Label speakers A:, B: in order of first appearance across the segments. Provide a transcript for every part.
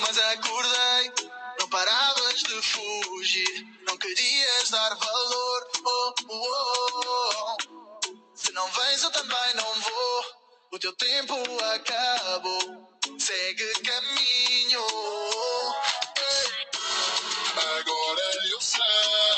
A: mas acordei. Não paravas de fugir, não querias dar valor. Oh, oh, oh. Se não vens eu também não vou, o teu tempo acabou. Segue caminho.
B: Agora eu sei,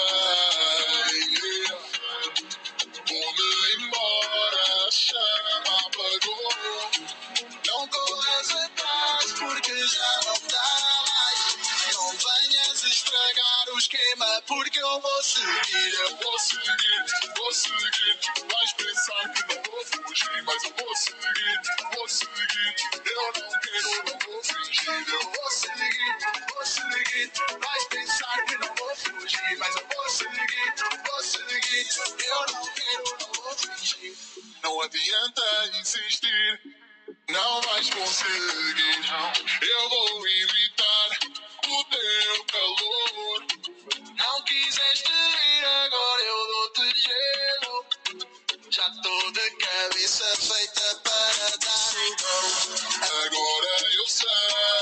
B: vou-me embora, a chama apagou.
A: Não corras atrás porque já não dá mais. Não venhas estragar o esquema porque eu vou seguir.
B: Eu vou seguir, vou seguir. Vais pensar que não vou fugir, mas eu vou seguir, vou seguir. Eu não quero, não vou fingir. Eu
A: Vou seguir, vou seguir. Vais pensar que não vou fugir, mas eu vou seguir, vou seguir. Eu não quero, não vou fingir.
B: não adianta insistir, não vais conseguir. Eu vou evitar o teu calor.
A: Não quiseste ir, agora eu dou-te gelo. Já tô de cabeça feita para dar o gol.
B: Agora eu sei,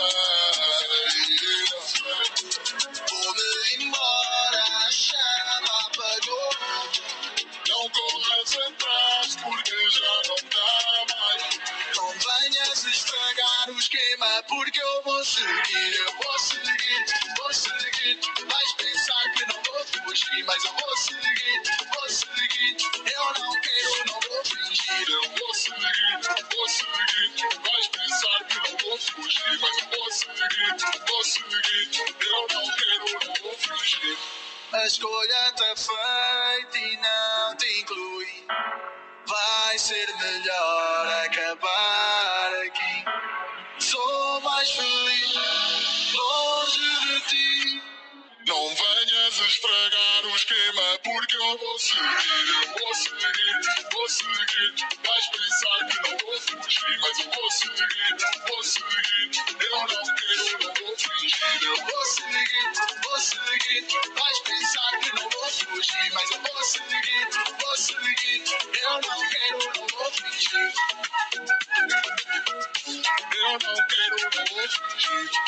A: Vou-me embora, a chama apagou.
B: não corras atrás porque já não dá mais.
A: Não venhas estragar o esquema porque eu vou seguir. Eu vou seguir, vou seguir. Vais pensar que não vou fugir, mas eu vou seguir, vou seguir. Eu não quero, não vou fingir.
B: Eu vou seguir, vou seguir. Vais pensar que não vou fugir, mas eu vou seguir, vou seguir. Eu não quero, não vou fugir.
A: A escolha tá feita e não te inclui. Vai ser melhor acabar aqui. Sou mais feliz longe de ti.
B: Não venhas estragar o esquema porque eu vou seguir, eu vou seguir, vou seguir. Vais pensar que não vou fugir, mas eu vou seguir, vou seguir. Eu não quero, não vou fingir. Eu
A: Vou seguir, vou seguir. Vais pensar que não vou fugir, mas eu vou seguir, vou seguir. Eu não quero, não vou fingir.
B: não quero, não vou fingir.